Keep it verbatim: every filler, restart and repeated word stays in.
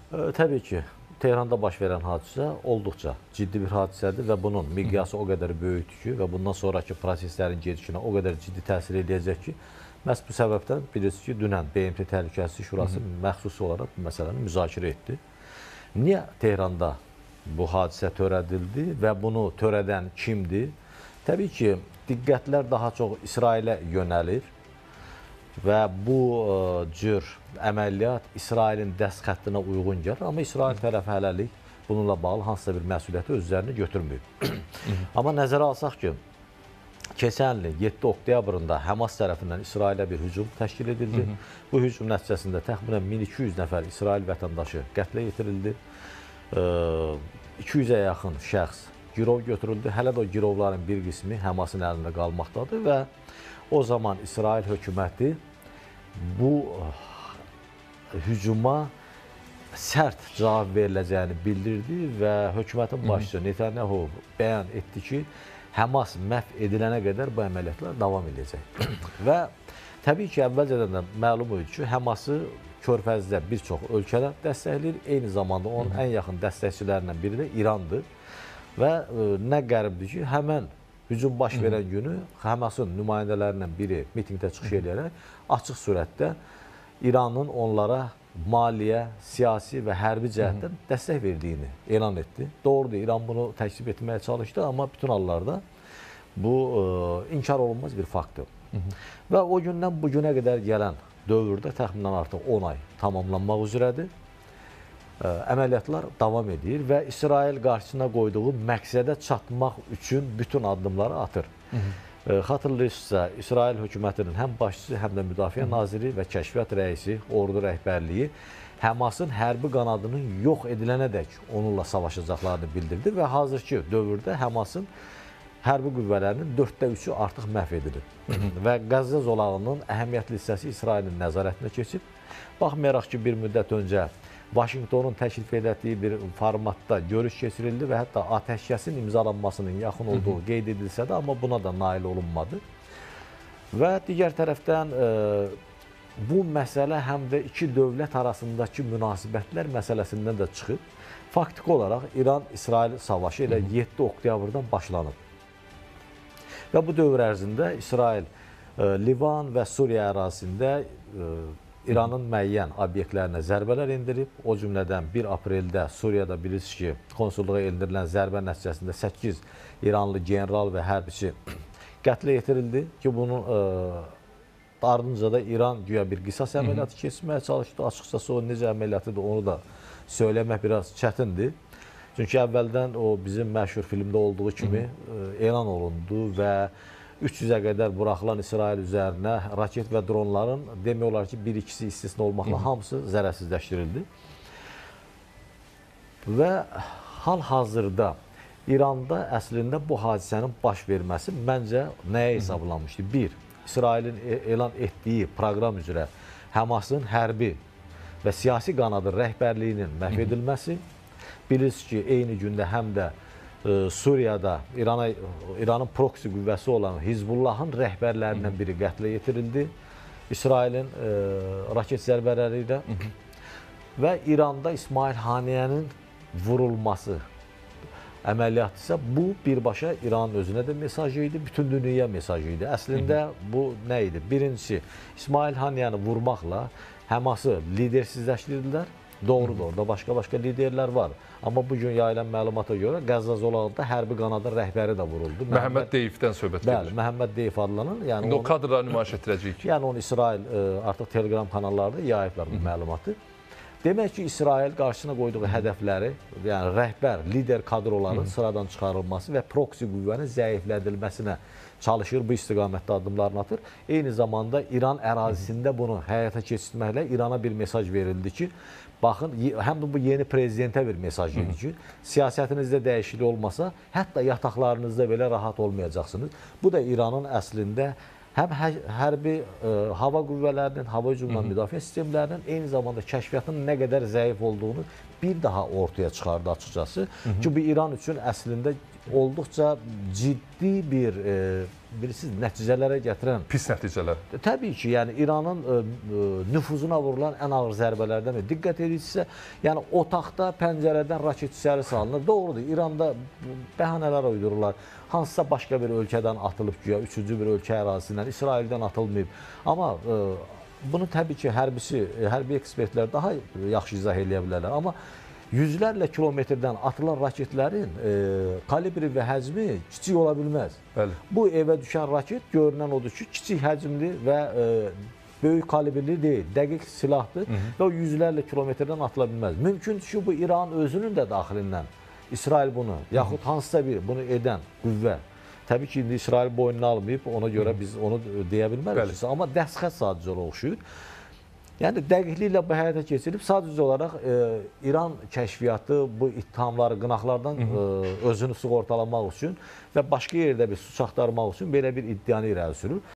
Təbii ki, Tehranda baş verən hadisə olduqca ciddi bir hadisədir və bunun miqyası o qədər böyükdür ki, və bundan sonraki proseslərin gedişinə o qədər ciddi təsir edəcək ki, məhz bu səbəbdən bilirsiniz ki, dünən B M T Təhlükəsizlik Şurası məxsusi olaraq bu məsələni müzakirə etdi. Niyə Tehranda bu hadisə törədildi və bunu törədən kimdir? Təbii ki, diqqətlər daha çox İsrailə yönəlir və bu cür əməliyyat İsrailin dəst xəttinə uyğun gəlir. Amma İsrail tərəfi hələlik bununla bağlı hansısa bir məsuliyyəti öz üzərinə götürməyib. Amma nəzərə alsaq ki, keçən il yeddi oktyabrında Həmas tərəfindən İsrailə bir hücum təşkil edildi. Hı -hı. Bu hücum nəticəsində təxminən min iki yüz nəfər İsrail vətəndaşı qətlə yetirildi. iki yüzə yaxın şəxs girov götürüldü. Hələ də o girovların bir qismi Həmasın əlində qalmaqdadır və o zaman İsrail hökuməti bu hücuma sərt cavab veriləcəyini bildirdi və hökumətin başçısı Netanyahu bəyan etdi ki, Həmas məhv edilənə qədər bu əməliyyatlar davam edəcək. Və təbii ki, əvvəlcədən də məlum idi ki, Həması Körfəzdə bir çox ölkələr dəstəkləyir. Eyni zamanda onun ən yaxın dəstəkçilərindən biri də İrandır. Və nə qəribdir ki, həmən hücum baş verən günü Həmasın nümayəndələrindən biri mitingdə çıxış edərək açıq surətdə İranın onlara maliyyə, siyasi və hərbi cəhətdən dəstək verdiyini elan etdi. Doğrudur, İran bunu təklif etməyə çalışdı, amma bütün hallarda bu e, inkar olunmaz bir faktdır. Və o gündən bu günə qədər gələn dövrdə təxminən artıq on ay tamamlanmaq üzrədir. Əməliyyatlar davam edir və İsrail qarşısına qoyduğu məqsədə çatmaq üçün bütün addımları atır. Hı -hı. Xatırlayırsınızsa, İsrail hökumətinin həm başçısı, həm də müdafiə Hı -hı. naziri və kəşfiyyat rəisi, ordu rəhbərliyi Həmasın hərbi qanadının yox edilənədək onunla savaşacaqlarını bildirdi və hazırki dövrdə Həmasın hərbi qüvvələrinin dörddə üçü artıq məhv edilib. Hı -hı. Və Qəzza zolağının əhəmiyyətli hissəsi İsrailin nəzarətinə keçib. Baxmayaraq ki, bir müddət öncə Vaşinqtonun təklif etdiyi bir formatda görüş keçirildi və hətta atəşkəsin imzalanmasının yaxın olduğu Hı -hı. qeyd edilsə də, amma buna da nail olunmadı. Və digər tərəfdən e, bu məsələ həm də iki dövlət arasındakı münasibətlər məsələsindən də çıxıb. Faktiki olaraq İran-İsrail savaşı elə yeddi oktyabrdan başlanıb. Və bu dövr ərzində İsrail e, Livan və Suriya ərazisində e, İranın müəyyən obyektlərinə zərbələr endirib. O cümlədən bir apreldə Suriyada bilirsiniz ki, konsulluğa endirilən zərbə nəticəsində səkkiz İranlı general və hərbiçi qətlə yetirildi ki, bunun e, ardınca da İran güya bir qisas əməliyyatı keçməyə çalışdı. Açıqcası o necə əməliyyatıdır, onu da söyləmək biraz çətindir. Çünki əvvəldən o bizim məşhur filmdə olduğu kimi e, elan olundu və üç yüzə qədər buraxılan İsrail üzərinə raket və dronların demək olar ki, bir ikisi istisna olmaqla hamısı zərərsizləşdirildi. Və hal-hazırda İranda əslində bu hadisənin baş verməsi məncə nəyə hesablanmışdı? Bir, İsrailin elan etdiyi proqram üzrə Həmasın hərbi və siyasi qanadı rəhbərliyinin məhv edilməsi. Bilirsiniz ki, eyni gündə həm də e, Suriyada İrana, İranın proksi qüvvəsi olan Hizbullahın rəhbərlərindən biri qətlə yetirildi. İsrailin e, raket zərbələri ilə və İranda İsmail Haniyənin vurulması əməliyyatı isə bu birbaşa İranın özünə də mesaj idi, bütün dünyaya mesaj idi. Əslində bu nə idi? Birincisi, İsmail Haniyəni vurmaqla Həması lidersizləşdirdilər. Doğrudur, orada başqa-başqa liderlər var. Amma bugün yayılan məlumata görə Qəzza zolağında hərbi qanadın rəhbəri də vuruldu. Məhəmməd Deyifdən söhbət gedir. Bəli, Məhəmməd Deyif adlanan. Yəni İndi o kadrları nümayiş etdirəcəyik. Yəni onu İsrail e, artıq Telegram kanallarda yayıblar bu məlumatı. Demək ki, İsrail qarşısına qoyduğu hədəfləri, yəni rəhbər, lider kadroların sıradan çıxarılması və proksi qüvvənin zəiflədilməsinə çalışır, bu istiqamətdə addımlarını atır. Eyni zamanda İran ərazisində bunu həyata keçirməklə İrana bir mesaj verildi ki, baxın, həm də bu yeni prezidentə bir mesaj verir ki, siyasətinizdə dəyişiklik olmasa, hətta yataqlarınızda belə rahat olmayacaqsınız. Bu da İranın əslində həm hərbi ə, hava qüvvələrinin, hava hücumundan müdafiə sistemlərinin, eyni zamanda kəşfiyyatın nə qədər zəif olduğunu bir daha ortaya çıxardı açıqcası. Hı -hı. Ki, bu İran üçün əslində ə, olduqca ciddi bir e, bilirsiniz, nəticələrə gətirən. Pis nəticələr. Təbii ki, yəni İranın ə, ə, nüfuzuna vurulan ən ağır zərbələrdən biri. Diqqət edirsinizsə, yəni otaqda pəncərədən raket içəri salınır. Doğrudur, İranda bəhanələr uydururlar. Hansısa başqa bir ölkədən atılıb güya, üçüncü bir ölkə ərazisindən, İsraildən atılmayıb. Amma ə, bunu təbii ki, hərbisi, hərbi ekspertlər daha yaxşı izah edə bilərlər. Amma yüzlərlə kilometrdən atılan raketlərin e, kalibri və həcmi kiçik ola bilməz. Bəli. Bu evə düşən raket görünən odur ki, kiçik həcmli və e, böyük kalibrli deyil, dəqiq silahdır. Hı -hı. Və o yüzlərlə kilometrdən atıla bilməz. Mümkündür ki, bu İran özünün də daxilindən İsrail bunu, yaxud hansısa bir bunu edən qüvvə. Təbii ki, indi İsrail boynuna almayıb, ona görə biz onu deyə bilmərik. Amma dəstxət sadəcə oxşuyur. Yəni dəqiqliklə bu həyata keçirilib, sadəcə olaraq e, İran kəşfiyyatı bu ittihamları, qınaqlardan e, özünü sığortalamaq üçün və başqa yerdə bir suç axtarmaq üçün belə bir iddianı irəli sürür.